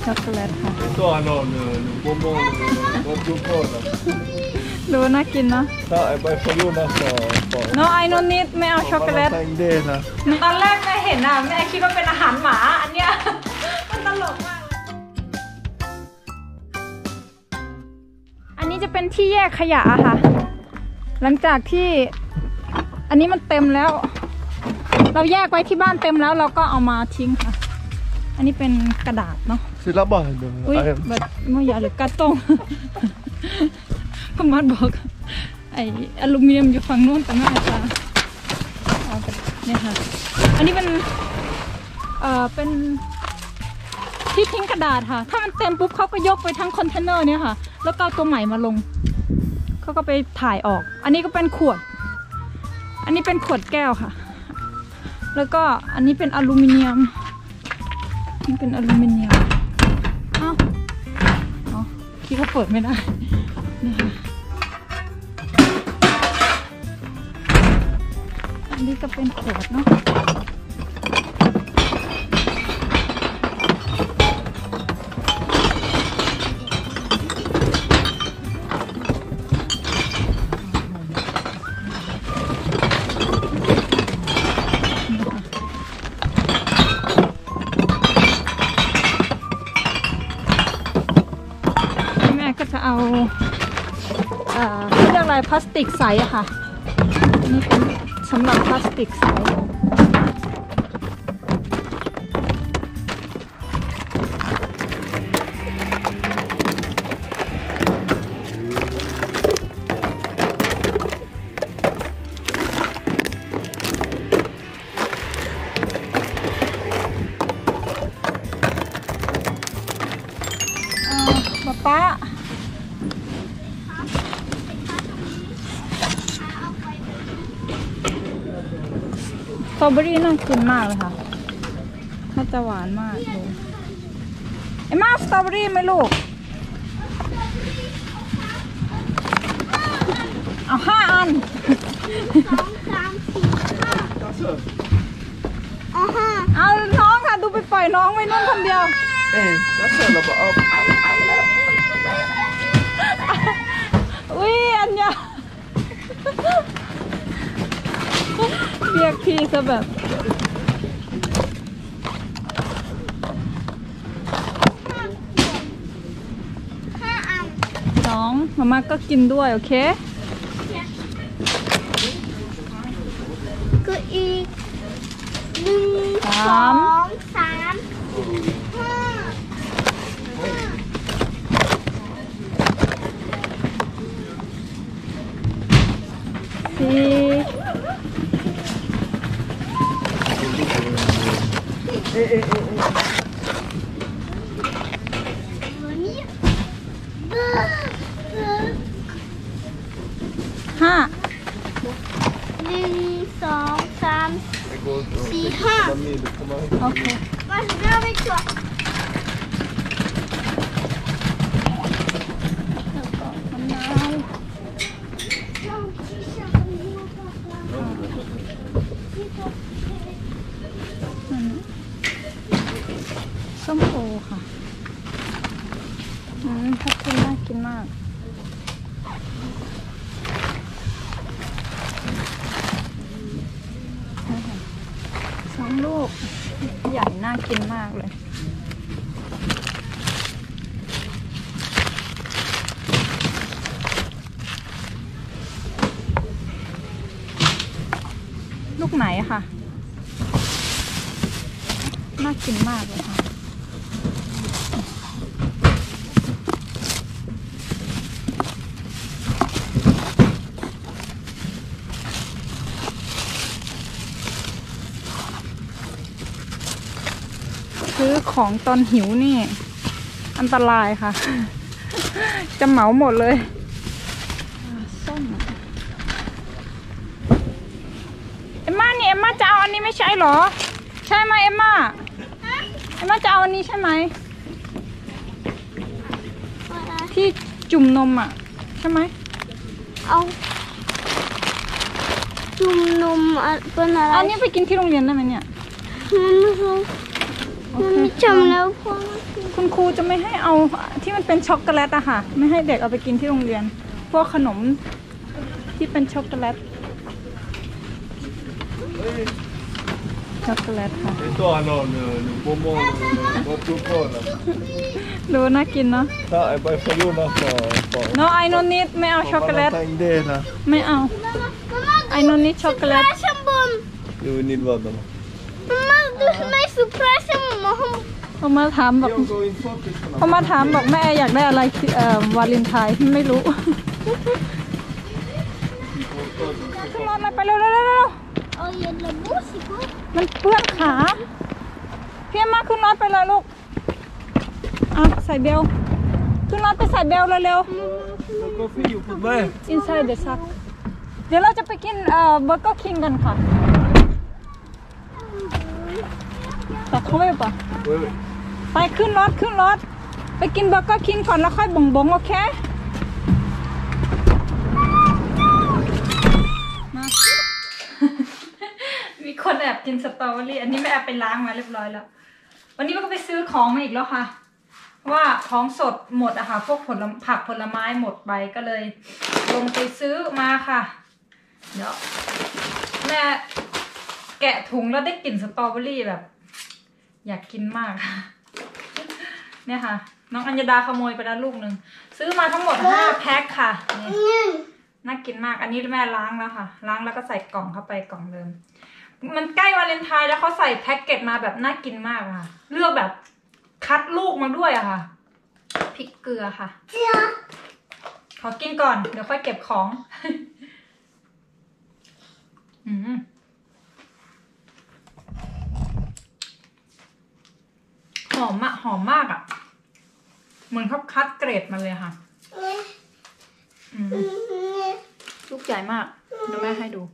ช็อกโกแลตค่ะตัวโน่นโมโม่โมจุโก้นะดูน่ากินเนาะถ้าไอ้ใบฟลูน่าสอ no I don't need ไม่เอาช็อกโกแลตตอนแรกแม่เห็นอ่ะแม่คิดว่าเป็นอาหารหมาอันเนี้ยมันตลกมากอันนี้จะเป็นที่แยกขยะค่ะหลังจากที่อันนี้มันเต็มแล้วเราแยกไว้ที่บ้านเต็มแล้วเราก็เอามาทิ้งค่ะอันนี้เป็นกระดาษเนาะศิลปะอุ้ยแบบไม่อยากหรือกระต้งพม่าบอกไออลูมิเนียมอยู่ฝั่งโน้นแต่ไม่อาจจะเนี่ยค่ะอันนี้เป็นที่ทิ้งกระดาษค่ะถ้ามันเต็มปุ๊บเขาก็ยกไปทั้งคอนเทนเนอร์เนี่ยค่ะแล้วก็เอาตัวใหม่มาลงเขาก็ไปถ่ายออกอันนี้ก็เป็นขวดอันนี้เป็นขวดแก้วค่ะแล้วก็อันนี้เป็นอลูมิเนียมนี่เป็นอลูมิเนียมอ้าวที่เขาเปิดไม่ได้นี่ค่ะอันนี้ก็เป็นขวดเนาะจะเอาเรียกอะไรพลาสติกใสอะค่ะนี่เป็นสำหรับพลาสติกใสป๊าสตรอเบอรี่น่ากินมากเลยค่ะน่าจะหวานมากเลยไอ้มาสตรอเบอรี่ไหมลูกเอา5 อัน 2 3 4 5 เอาน้องค่ะดูไปปล่อยน้องไว้นู่นคนเดียวอุ้ยอันเนี้ยเรียกพี่ซะแบบน้องมาม่าก็กินด้วยโอเคก็อีก1 2 3 โอเคมาถึงแล้วไม่จบส้มโอค่ะทับทิมน่ากินมาก2 ลูกใหญ่น่ากินมากเลยลูกไหนค่ะน่ากินมากเลยค่ะซื้อของตอนหิวนี่อันตรายค่ะจะเหมาหมดเลยส้มเอ็มม่านี่เอ็มม่าจะเอาอันนี้ไม่ใช่หรอใช่ไหมเอ็มม่าจะเอาอันนี้ใช่ไหมที่จุ่มนมอ่ะใช่ไหมเอาจุ่มนมเป็นอะไรอันนี้ไปกินที่โรงเรียนได้ไหมเนี่ยโอเคจำแล้วพ่อคุณครูจะไม่ให้เอาที่มันเป็นช็อกโกแลตอะค่ะ ไม่ให้เด็กเอาไปกินที่โรงเรียน พวกขนมที่เป็นช็อกโกแลต ช็อกโกแลตค่ะ Ito ano, yung bombong, no chocolate. ดูน่ากินเนาะ Ta, ay pa sa yun na po. No I don't need ไม่เอาช็อกโกแลต Hindi na. ไม่เอา I don't need ช็อกโกแลต Surprise bom. You need what naman? Mama, du may surprise mo. พอมาถามบอก Yung going focus ko พอมาถามบอกแม่อยากได้อะไรวาเลนไทน์ไม่รู้ ขึ้นรถเลยไปเร็วเร็วเร็ว Oh, yan na musico. มันเปื้อนขาพี่เอ็มมาขึ้นรถไปเลยลูกอ่ะใส่เบลขึ้นรถไปใส่เบลเร็ว The coffee you put there. ๆ inside the truck เดี๋ยวเราจะไปกินเบอร์เกอร์คิงกันค่ะแต่เขาไม่ปะ Wait. ไปขึ้นรถไปกินเบอร์เกอร์คิงก่อนแล้วค่อยบ่งโอเคมา มีคนแอบกินสตรอเบอรี่อันนี้แม่แอบไปล้างมาเรียบร้อยแล้ววันนี้แม่ก็ไปซื้อของมาอีกแล้วค่ะว่าของสดหมดอะค่ะพวกผักผลไม้หมดไปก็เลยลงไปซื้อมาค่ะเดี๋ยวแม่แกะถุงแล้วได้กลิ่นสตรอเบอรี่แบบ อยากกินมากเนี่ยค่ะน้องอัญญาดาขโมยไปแล้วลูกหนึ่งซื้อมาทั้งหมด5แพ็คค่ะนี่น่ากินมากอันนี้แม่ล้างแล้วค่ะล้างแล้วก็ใส่กล่องเข้าไปกล่องเดิมมันใกล้วาเลนไทน์แล้วเขาใส่แพ็คเกจมาแบบน่ากินมากค่ะเลือกแบบคัดลูกมาด้วยอะค่ะพริกเกลือค่ะขอกินก่อนเดี๋ยวค่อยเก็บของหอมอะหอมมากอะเหมือนเขาคัดเกรดมาเลยค่ะลูกใหญ่มากเดี๋ยวแม่ให้ดู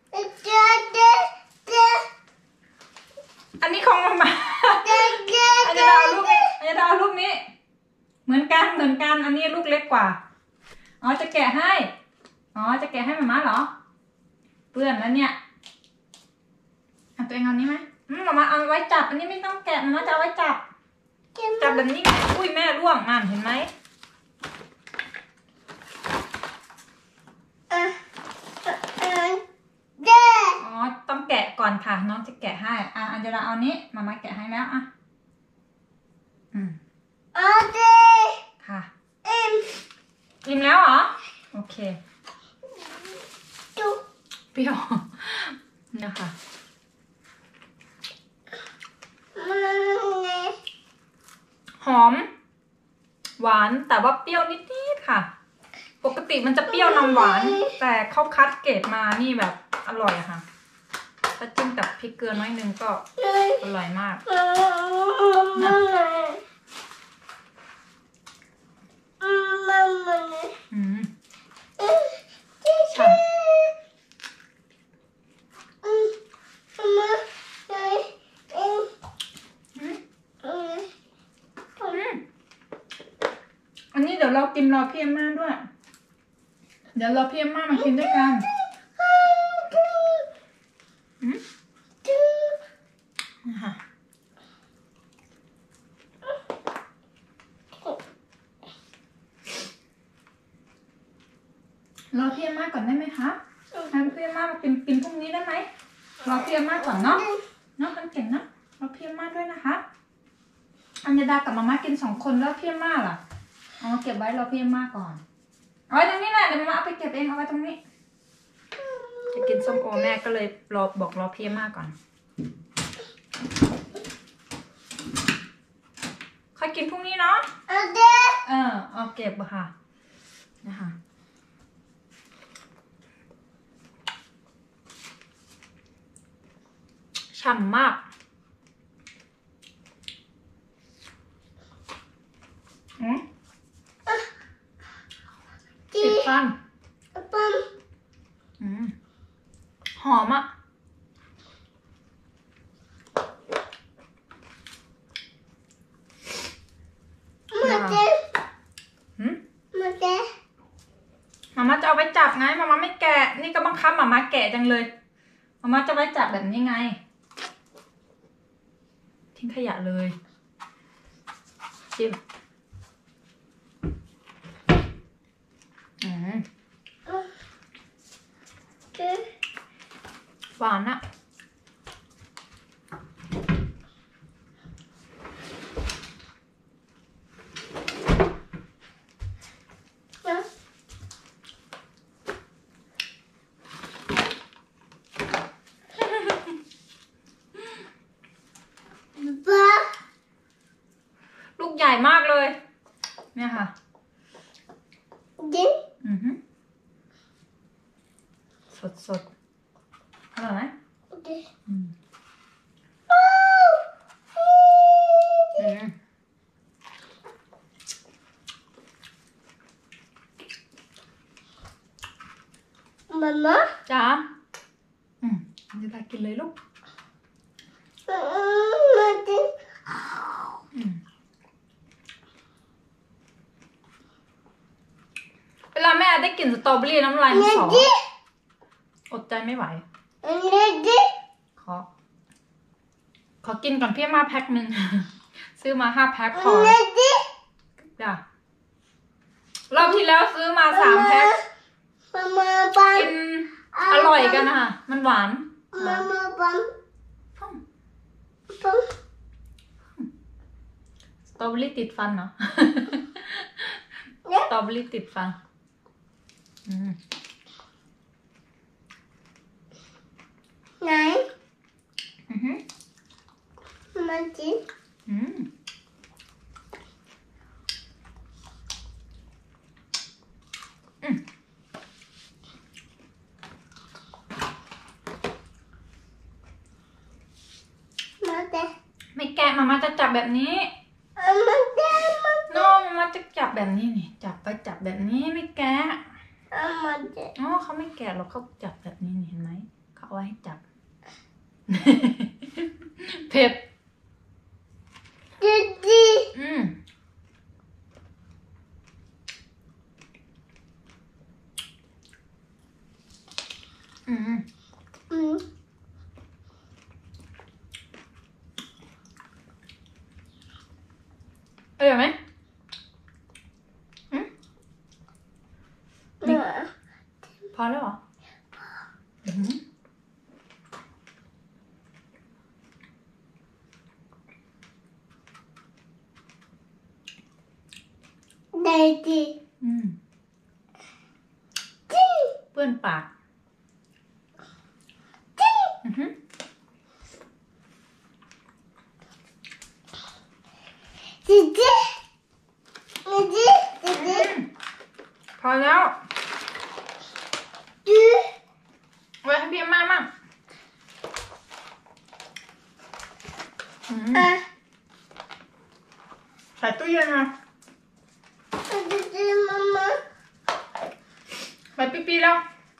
อันนี้ของมาอันจะเอาลูกนี้อันจะเอาลูกนี้เหมือนกันอันนี้ลูกเล็กกว่าอ๋อจะแกะให้มาม่าเหรอเปื้อนแล้วเนี่ยเอาตัวเองเอานี้ไหมมาม่าเอาไว้จับอันนี้ไม่ต้องแกะมาม่าจะเอาไว้จับแบบนี้อุ้ยแม่ร่วงมันเห็นไหมอ๋อต้องแกะก่อนค่ะน้องจะแกะให้อันจะเอานี้มาม่าแกะให้แล้วค่ะอิ่มแล้วเหรอโอเคเปรี้ยวนะคะหอมหวานแต่ว่าเปรี้ยวนิดๆค่ะปกติมันจะเปรี้ยวนำหวานแต่เขาคัดเกรดมานี่แบบอร่อยอะค่ะถ้าจิ้มกับพริกเกลือน้อยนึงก็อร่อยมากฉ่ำอันนี้เดี๋ยวเรากินรอพี่เอ็มม่าด้วยเดี๋ยวรอพี่เอ็มม่ามากินด้วยกันรอพี่เอ็มม่าก่อนได้ไหมคะให้พี่เอ็มม่ามากินพรุ่งนี้ได้ไหมรอพี่เอ็มม่าก่อนเนาะกันเก่งนะรอพี่เอ็มม่าด้วยนะคะอัญญาดากับมาม่ากิน2 คนแล้วพี่เอ็มม่าล่ะเอามาเก็บไว้รอพี่เอ็มม่าก่อนเอาไว้ตรงนี้แหละเดี๋ยวมาม่าเอาไปเก็บเองเอาไว้ตรงนี้จะกินส้มโอแม่ก็เลยบอกรอพี่เอ็มม่าก่อนค่อยกินพรุ่งนี้เนาะเอาเก็บค่ะนะคะฉ่ำมากติดฟันหอมอ่ะมาม่าจะเอาไปจับไงมาม่าไม่แกะนี่ก็บังคับมาม่าแกะจังเลยมาม่าจะไว้จับแบบนี้ไงททิ้งขยะเลยชิมหวานอะลูกใหญ่มากเลยเนี่ยค่ะสดอร่อยไหมมาม่าจ๋าจะได้กินเลยลูกมาดิเวลาแม่ได้กลิ่นสตรอเบอรี่น้ำลายมันสออดใจไม่ไหวขอกินก่อนพี่มาแพ็คหนึ่ง ซื้อมา5 แพ็คพอจ้ะรอบที่แล้วซื้อมา3 แพ็คกินอร่อยกันนะคะมันหวานสตรอเบอรี่ติดฟันเนาะ สตรอเบอรี่ติดฟันไหนมาจิไม่แกะมาจะจับแบบนี้มาจะจับแบบนี้นี่จับไปจับแบบนี้ไม่แกะอ๋อเขาไม่แกะหรอกเขาจับแบบนี้นี่เห็นไหมเขาเอาไว้ให้จับ เผ็ดอร่อยไหมพอแล้วเหรอได้ดิเปื้อนปากพอแล้วไว้ให้พี่มามั่งใส่ตู้เย็นนะไปปีๆแล้ว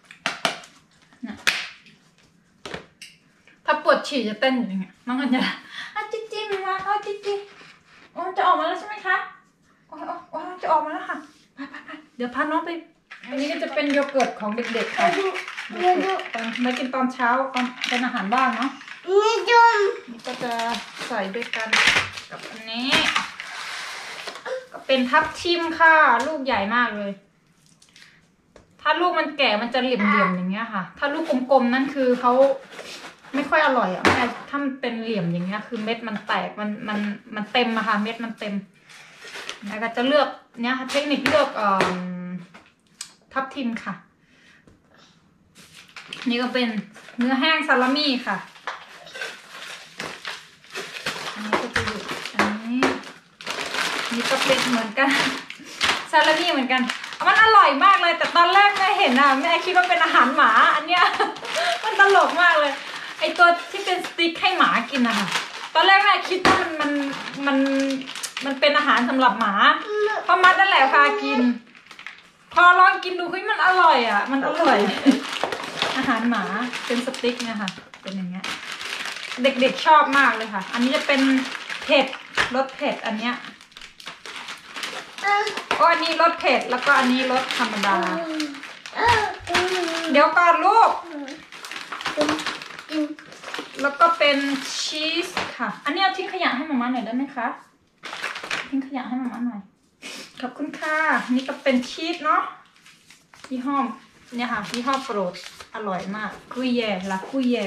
ถ้าปวดฉี่จะเต้นอย่างเงี้ยน้องอัญญาจิ๊มาจิ๊โอ้จะออกมาแล้วใช่ไหมคะโอ้จะออกมาแล้วค่ะไปเดี๋ยวพาน้องไปอันนี้ก็จะเป็นโยเกิร์ตของเด็กๆค่ะมากินตอนเช้าตอนเป็นอาหารว่างเนาะนี่ก็จะใส่ด้วยกันกับอันนี้ก็เป็นทับทิมค่ะลูกใหญ่มากเลยถ้าลูกมันแก่มันจะเหลี่ยมๆอย่างเงี้ยค่ะถ้าลูกกลมๆนั่นคือเขาไม่ค่อยอร่อยอ่ะแม่ถ้ามันเป็นเหลี่ยมอย่างเงี้ยคือเม็ดมันแตกมันเต็มอะค่ะเม็ดมันเต็มแล้วก็จะเลือกเนี้ยเทคนิคเลือกทับทิมค่ะนี่ก็เป็นเนื้อแห้งซาลามี่ค่ะอันนี้ก็จะอยู่อันนี้นี่ก็เป็นเหมือนกันซาลามี่เหมือนกันมันอร่อยมากเลยแต่ตอนแรกแม่เห็นอ่ะแม่คิดว่าเป็นอาหารหมาอันเนี้ย มันตลกมากเลยไอตัวที่เป็นสติ๊กให้หมากินนะคะตอนแรกแม่คิดว่ามันเป็นอาหารสำหรับหมาเพราะมัดนั่นแหละพากินพอลองกินดูเฮ้ยมันอร่อยอ่ะมันอร่อย อาหารหมาเป็นสติ๊กเนี่ยค่ะเป็นอย่างเงี้ยเด็กๆชอบมากเลยค่ะอันนี้จะเป็นเผ็ดรสเผ็ดอันเนี้ยก็อันนี้รสเผ็ดแล้วก็อันนี้รสธรรมดาเดี๋ยวก่อนลูกแล้วก็เป็นชีสค่ะอันนี้เอาทิ้งขยะให้มาม่าหน่อยได้ไหมคะทิ้งขยะให้มาม่าหน่อยขอบคุณค่ะนี่ก็เป็นชีสเนาะยี่ห้อเนี่ยค่ะยี่ห้อโปรดอร่อยมากกุยเย่ละกุยเย่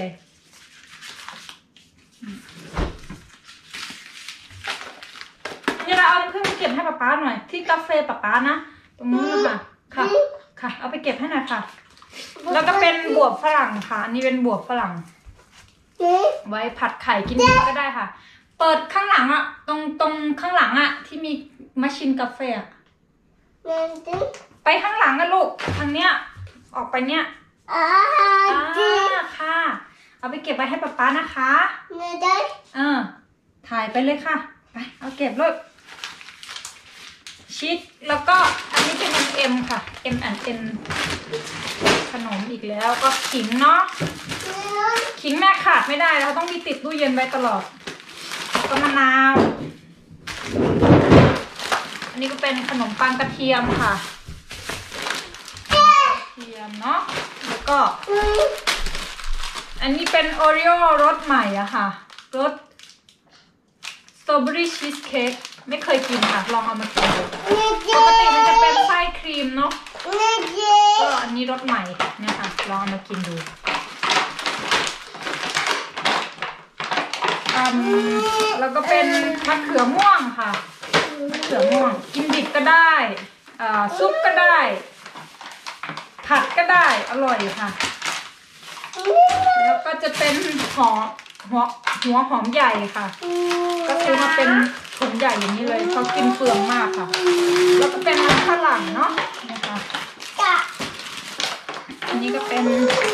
นี่เราเอาเพื่อนไปเก็บให้ป๊าหน่อยที่กาแฟป๊านะตรงนู้นนะคะค่ะค่ะเอาไปเก็บให้หน่อยค่ะแล้วก็เป็นบวบฝรั่งค่ะอันนี้เป็นบวบฝรั่งไว้ผัดไข่กินก็ได้ค่ะเปิดข้างหลังอะตรงข้างหลังอะที่มีมาชินกาแฟไปข้างหลังนะลูกทางเนี้ยออกไปเนี้ยค่ะเอาไปเก็บไว้ให้ป๊านะคะถ่ายไปเลยค่ะไปเอาเก็บลูกชีสแล้วก็อันนี้เป็น M ค่ะ M&N ขนมอีกแล้วก็ขิงเนาะขิงแม่ขาดไม่ได้เราต้องมีติดตู้เย็นไว้ตลอดแล้วก็มะนาวอันนี้ก็เป็นขนมปังกระเทียมค่ะกระเทียมเนาะแล้วก็อันนี้เป็นโอริโอรสใหม่อะค่ะรสสตรอเบอรี่ชีสเค้กไม่เคยกินค่ะลองเอามากินดูปกติมันจะเป็นไส้ครีมเนาะก็อันนี้รสใหม่เนี่ยค่ะลองเอามากินดูแล้วก็เป็นมะเขือม่วงค่ะมะเขือม่วงกินดิบก็ได้ซุปก็ได้ผัดก็ได้อร่อยค่ะแล้วก็จะเป็นหัวหอมใหญ่ค่ะก็ซื้อมาเป็นถุงใหญ่อย่างนี้เลยเขากินเปลืองมากค่ะแล้วก็เป็นน้ำฝรั่งเนาะนะคะอันนี้ก็เป็น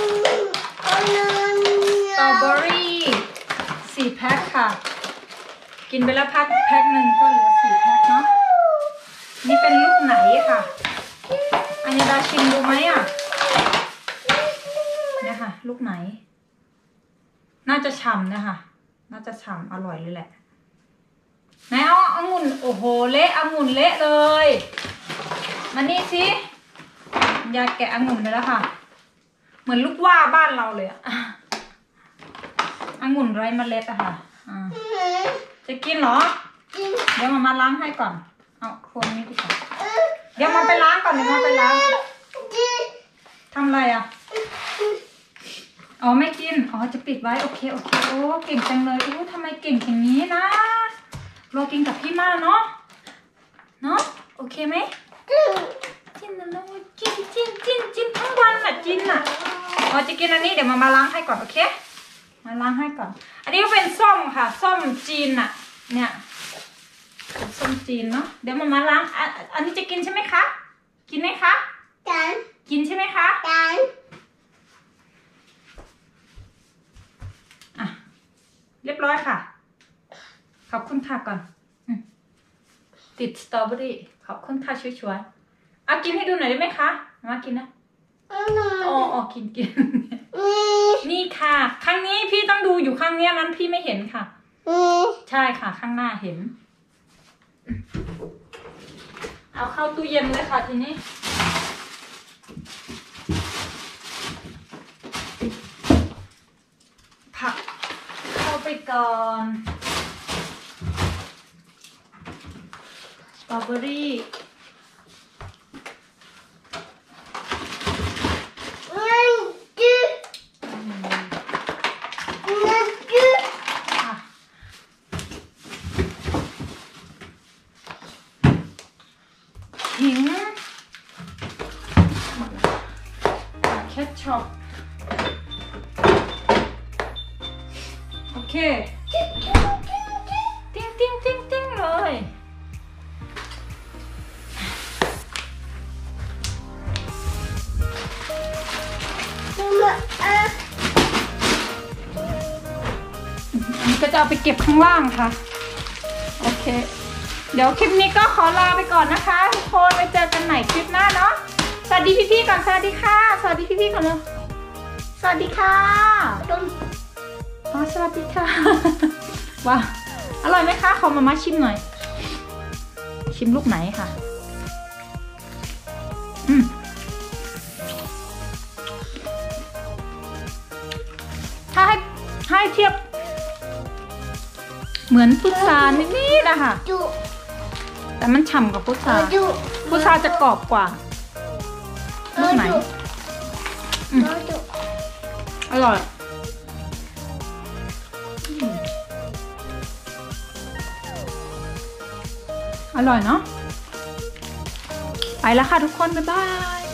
สตรอเบอรี่4 แพ็คค่ะกินไปแล้วแพ็คหนึ่งก็เหลือ4 แพ็คเนาะนี่เป็นลูกไหนค่ะอันนี้ดาชิมดูไหมอ่ะเนี่ยค่ะลูกไหนน่าจะฉ่ำนะคะน่าจะฉ่ำอร่อยเลยแหละไหนเอาองุ่นโอ้โหเละองุ่นเละเลยมานี่สิยายแกะองุ่นไปแล้วค่ะเหมือนลูกว่าบ้านเราเลยอะองุ่นไร้เมล็ดอะค่ะจะกินเหรอเดี๋ยวมาล้างให้ก่อนเอาคนนี้ดีกว่าเดี๋ยวมาไปล้างก่อนเดี๋ยวมาไปล้างทำอะไรอะอ๋อไม่กินอ๋อจะปิดไว้โอเคโอ้เก่งจังเลยทำไมเก่งอย่างนี้นะรอกินกับพี่มาเนาะโอเคไหมกินแล้วกินทั้งวันน่ะกินน่ะอ๋อจะกินอันนี้เดี๋ยวมาล้างให้ก่อนโอเคมาล้างให้ก่อนอันนี้ก็เป็นส้มค่ะส้มจีนน่ะเนี่ยส้มจีนเนาะเดี๋ยวมาล้างอันนี้จะกินใช่ไหมคะกินไหมคะกินใช่ไหมคะเรียบร้อยค่ะขอบคุณค่ะก่อนติดสตรอเบอรี่ขอบคุณค่ะช่วยๆกินให้ดูหน่อยได้ไหมคะมากินนะอ๋อกินนี่ค่ะข้างนี้พี่ต้องดูอยู่ข้างนี้นั้นพี่ไม่เห็นค่ะใช่ค่ะข้างหน้าเห็นเอาเข้าตู้เย็นเลยค่ะทีนี้ผักเข้าไปก่อนสตรอเบอรี่ขิงเคชัพโอเคติ้งเลยอันนี้ก็จะเอาไปเก็บข้างล่างค่ะโอเคเดี๋ยวคลิปนี้ก็ขอลาไปก่อนนะคะทุกคนไปเจอกันใหม่คลิปหน้าเนาะสวัสดีพี่ๆก่อนสวัสดีค่ะสวัสดีพี่ๆก่อนเลยสวัสดีค่ะสวัสดีค่ะว้าอร่อยไหมคะขอมาม่าชิมหน่อยชิมลูกไหนค่ะถ้าให้เทียบ เหมือนพุทรานิดๆนะคะจุแต่มันฉ่ำกว่าพุทราจุพุทราจะกรอบกว่าลูกไหนจุอร่อย อร่อยเนาะ ไปแล้วค่ะทุกคน บ๊ายบาย